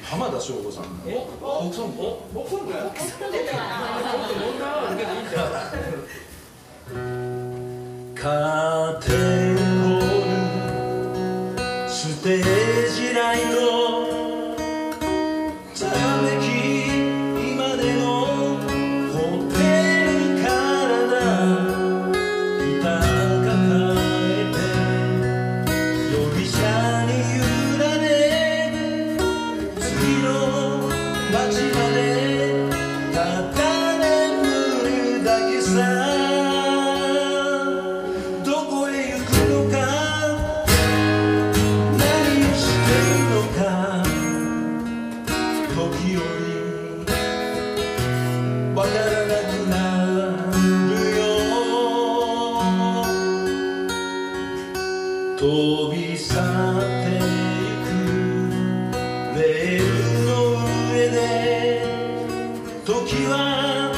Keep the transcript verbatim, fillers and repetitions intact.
浜田省吾さんのフォークソング。 フォークソング。フォークソング。 カーテンホールステージライトざわめき今でもホテルからだギター抱えて夜車に揺られ次の街までただ眠るだけさ時折わからなくなるよ飛び去ってゆくレールの上で時は